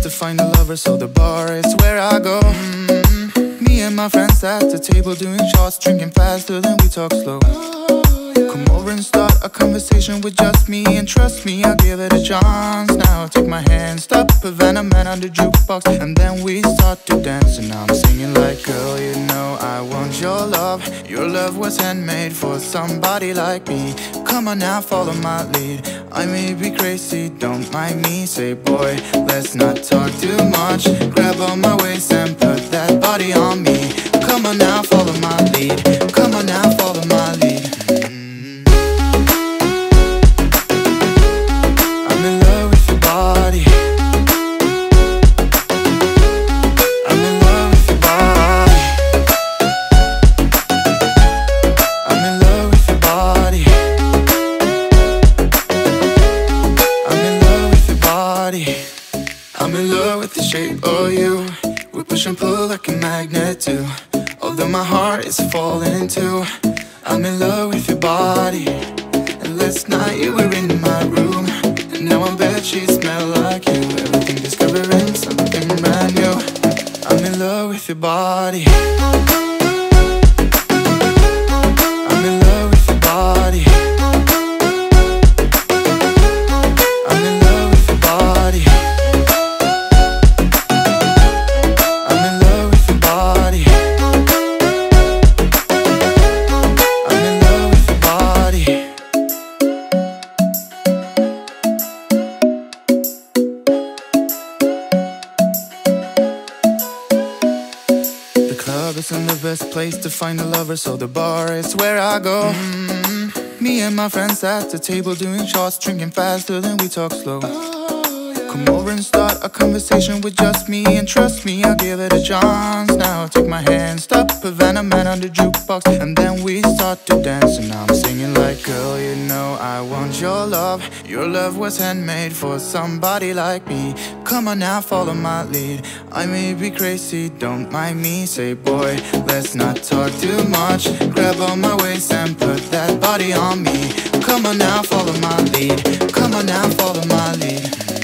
to find a lover, so the bar is where I go. Me and my friends at the table doing shots, drinking faster than we talk slow. Come over and start a conversation with just me, and trust me, I'll give it a chance. Now take my hand, stop a Venom man on the jukebox, and then we start to dance. And now I'm singing like, girl, you know I want your love. Your love was handmade for somebody like me. Come on now, follow my lead. I may be crazy, don't mind me. Say, boy, let's not talk too much. Grab on my waist and put that body on me. Come on now, follow my lead. Come on now, follow my lead. I'm in love with your body. I'm in love with your body. I'm in love with your body. I'm in love with your body. I'm in love with the shape of you. We push and pull like a magnet too. Although my heart is falling too. I'm in love with your body. And last night you were in my room, and now I'm bed sheets smell like you. Everything discovering something brand new. I'm in love with your body. I'm in love with your body. I'm in love with your body. I'm in love with your body. I'm in love with your body. The club isn't the best place to find a lover, so the bar is where I go. Me and my friends at the table doing shots, drinking faster than we talk slow. Come over and start a conversation with just me, and trust me, I'll give it a chance. Now take my hand, stop a Venom man on the jukebox, and then we start to dance. And now I'm singing like, girl, you know I want your love. Your love was handmade for somebody like me. Come on now, follow my lead. I may be crazy, don't mind me. Say, boy, let's not talk too much. Grab on my waist and put that body on me. Come on now, follow my lead. Come on now, follow my lead.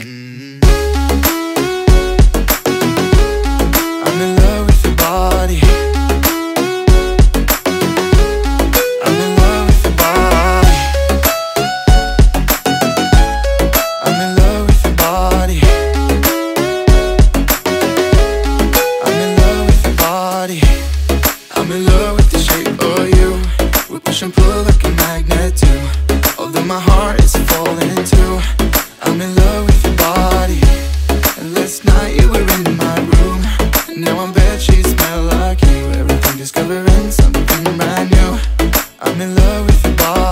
I'm in love with your body. I'm in love with your body. I'm in love with your body. I'm in love with your body. I'm in love with the shape of you. We push and pull like a magnet too. Although my heart is falling too. I'm in love with your body. And last night you were in my room, and now I'm bed sheets smell like you. Everything discovering something brand new. I'm in love with your body.